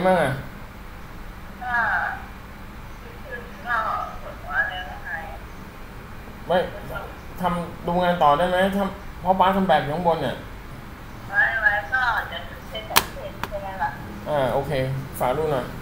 บ้างอ่ะก็คือก็ปวดหัวเลยก็หายไม่ทำดูงานต่อได้ไหมทำเพราะป้าทำแบบอยู่ข้างบนเนี่ยไว้ก็เดี๋ยวเซ็นกับเซ็นใช่ไหมล่ะโอเคฝากดูหน่อย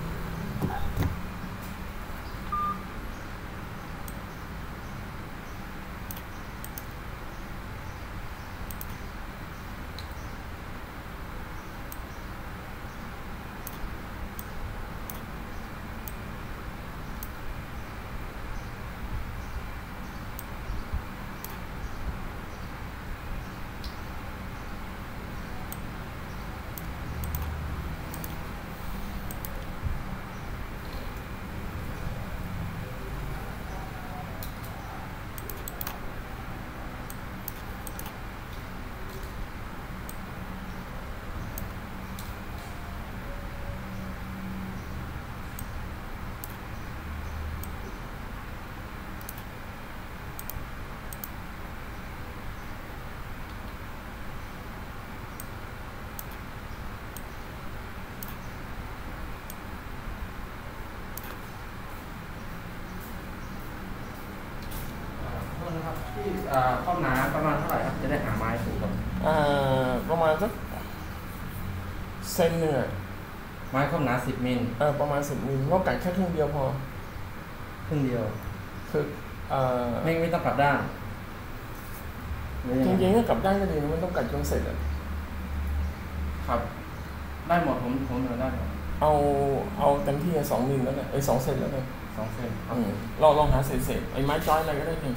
นะครับที่ข้อหนาประมาณเท่าไหร่ครับจะได้หาไม้ถูกครับประมาณสักเซนหนึ่งไม้ข้อหนา10 มิลประมาณ10 มิลเรากัดแค่ครึ่งเดียวพอครึ่งเดียวคือไม่ต้องกลับด้านจริงๆถ้ากลับด้านก็ดีไม่ต้องกัดจนเสร็จครับได้หมดผมเหนือได้หมดเอาเต็มที่2 มิลแล้วกัน2 เซนแล้วกัน 2 เซนลองหาเศษไอ้ไม้จ้อยอะไรก็ได้เพียง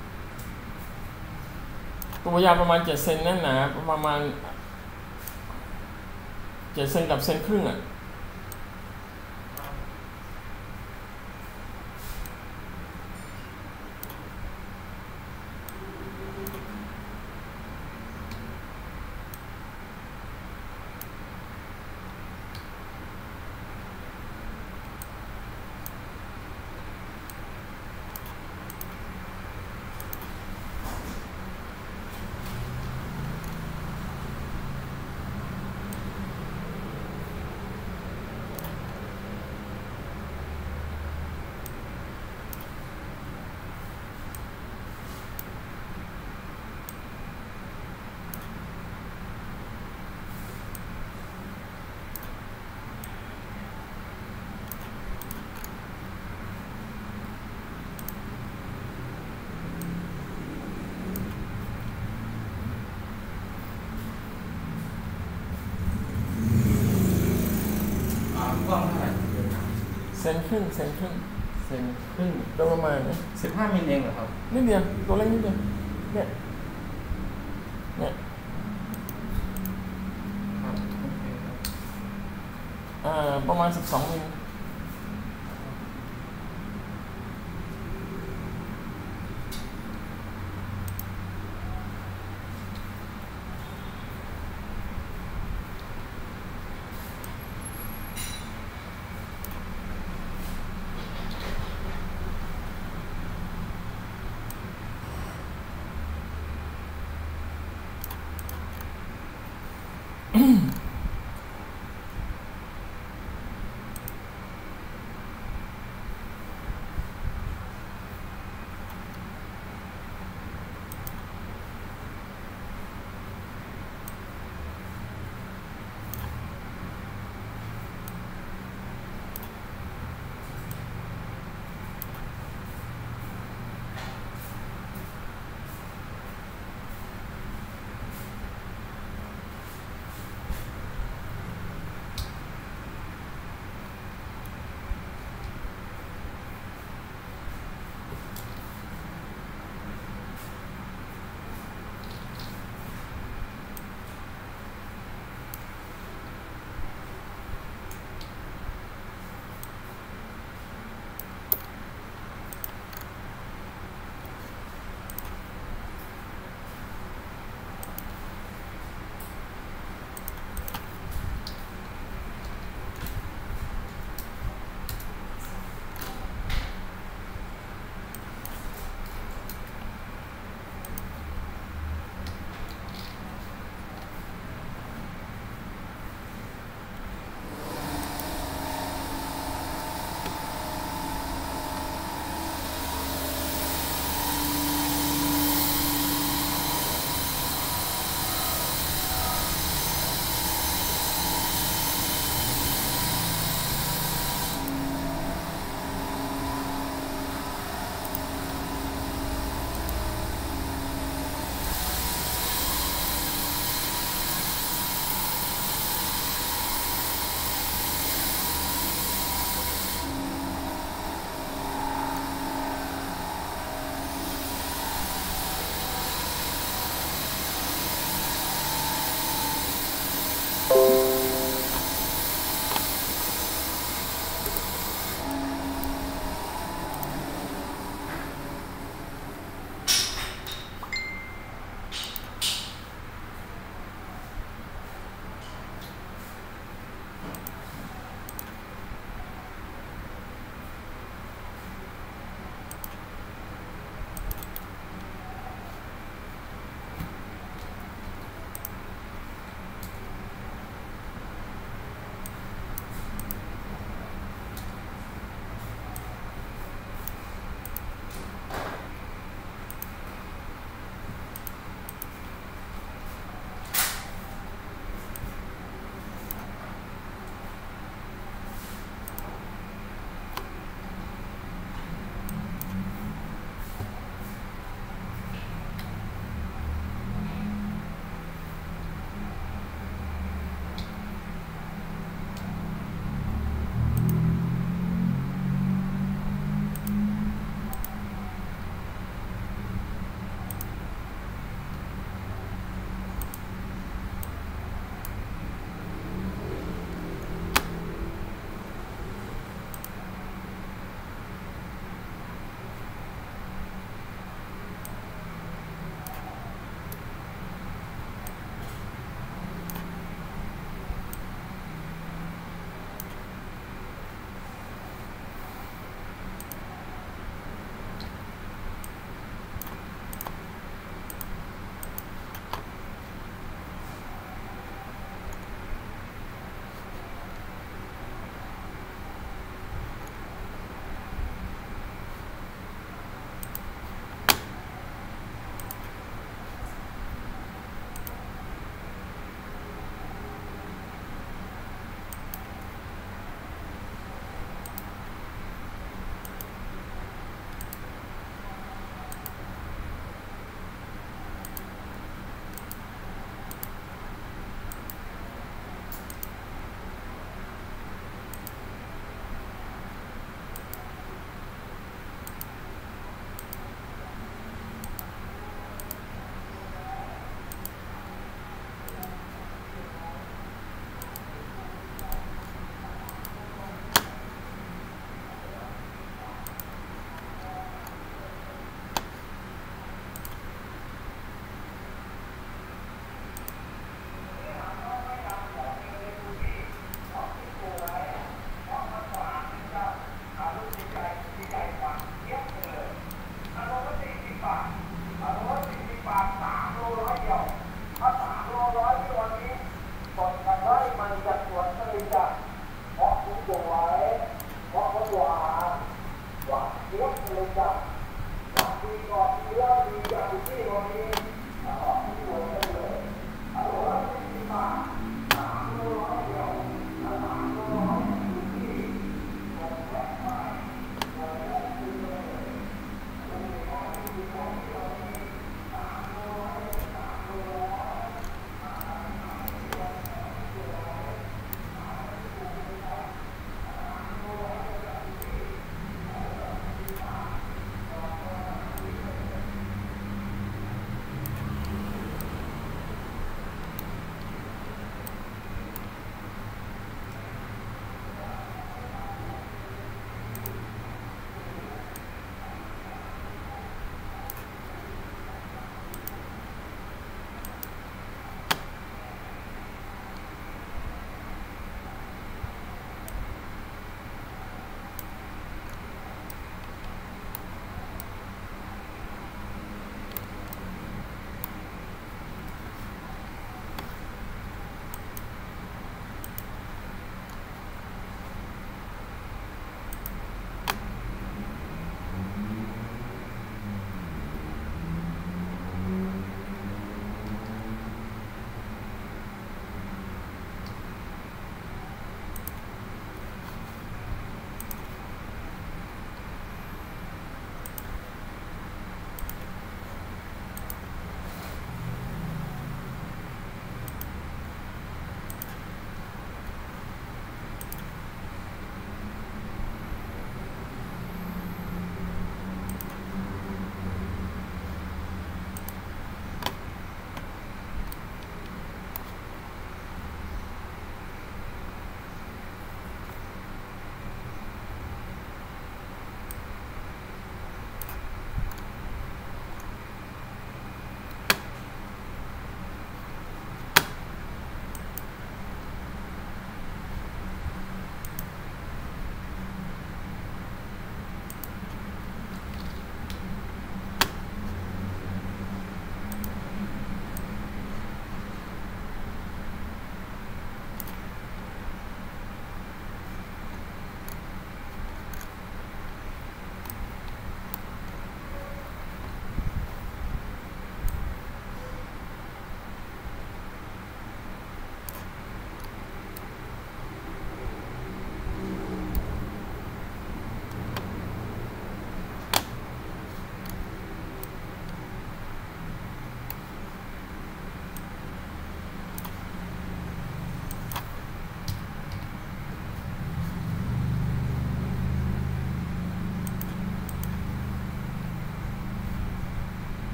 ตัวยาวประมาณ7 เซนนั่นหนาประมาณ7 เซนกับเซนครึ่งกว้างเท่าไหร่เซนครึ่งเซนครึ่งโดยประมาณ 15 มิลเองเหรอครับนิดเดียวตัวเล็กนิดเดียวเนี่ยประมาณ12 มิล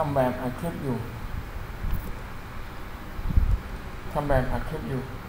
ำแบบอัดคลิปอยู่ทำแบบอัดคลิปอยู่